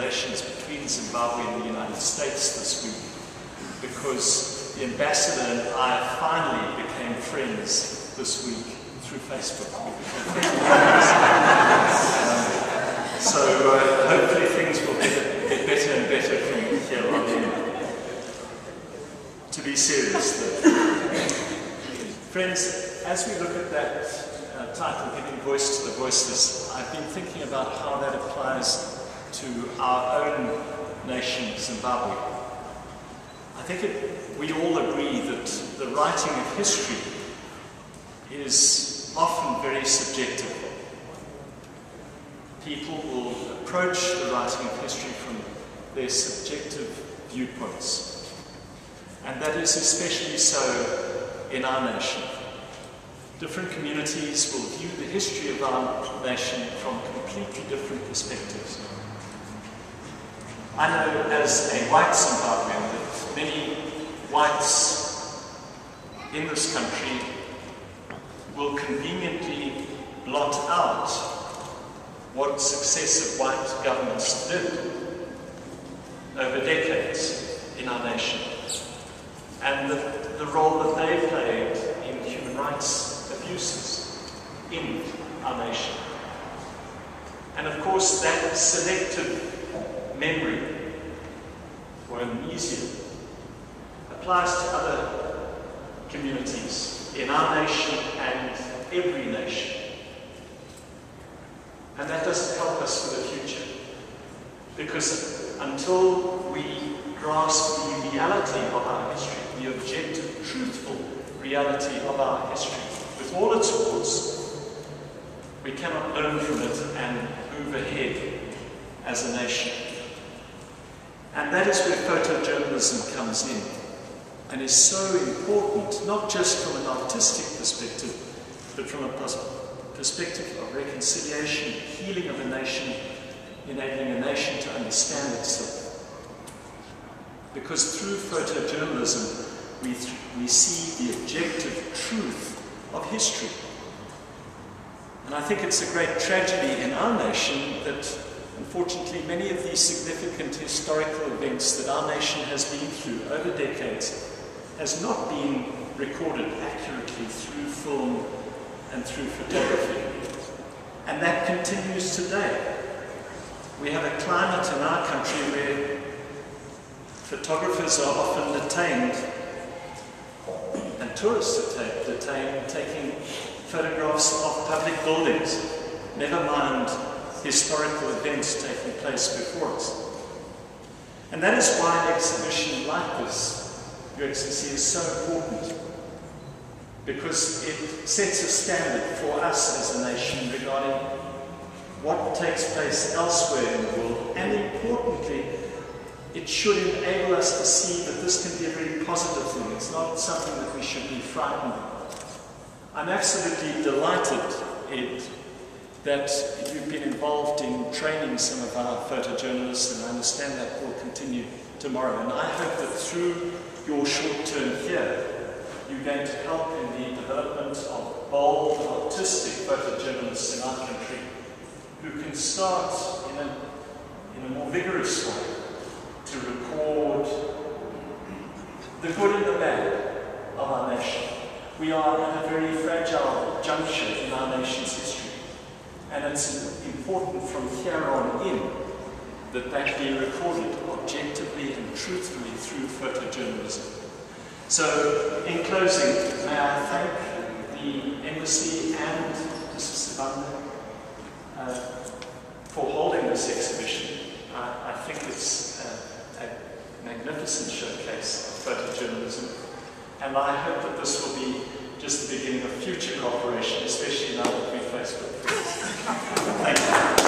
relations between Zimbabwe and the United States this week, because the ambassador and I finally became friends this week through Facebook. So hopefully things will get better and better from here on in. To be serious, though. Friends, as we look at that title, Giving Voice to the Voiceless, I've been thinking about how that applies to our own nation, Zimbabwe. I think we all agree that the writing of history is often very subjective. People will approach the writing of history from their subjective viewpoints. And that is especially so in our nation. Different communities will view the history of our nation from completely different perspectives. I know as a white Zimbabwean that many whites in this country will conveniently blot out what successive white governments did over decades in our nation, and the role that they played in human rights abuses in our nation. And of course, that selective memory or amnesia applies to other communities in our nation and every nation. And that doesn't help us for the future, because until we grasp the reality of our history, the objective, truthful reality of our history, with all its faults, we cannot learn from it and move ahead as a nation. And that is where photojournalism comes in, and is so important, not just from an artistic perspective, but from a perspective of reconciliation, healing of a nation, enabling a nation to understand itself. Because through photojournalism, we see the objective truth of history. And I think it's a great tragedy in our nation that, unfortunately, many of these significant historical events that our nation has been through over decades has not been recorded accurately through film and through photography. And that continues today. We have a climate in our country where photographers are often detained, and tourists are detained taking photographs of public buildings, never mind historical events taking place before us. And that is why an exhibition like this, Your Excellency, is so important, because it sets a standard for us as a nation regarding what takes place elsewhere in the world, and importantly, it should enable us to see that this can be a very positive thing. It's not something that we should be frightened of. I'm absolutely delighted, Ed, that you've been involved in training some of our photojournalists, and I understand that will continue tomorrow. And I hope that through your short term here, you're going to help in the development of bold, artistic photojournalists in our country who can start in a more vigorous way to record the good and the bad of our nation. We are at a very fragile juncture in our nation's history, and it's important from here on in that that be recorded objectively and truthfully through photojournalism. So, in closing, may I thank the Embassy and Mrs. Sibanda for holding this exhibition. I think it's a magnificent showcase of photojournalism, and I hope that this will be just the beginning of future cooperation, especially now that we've Facebook. Thank you.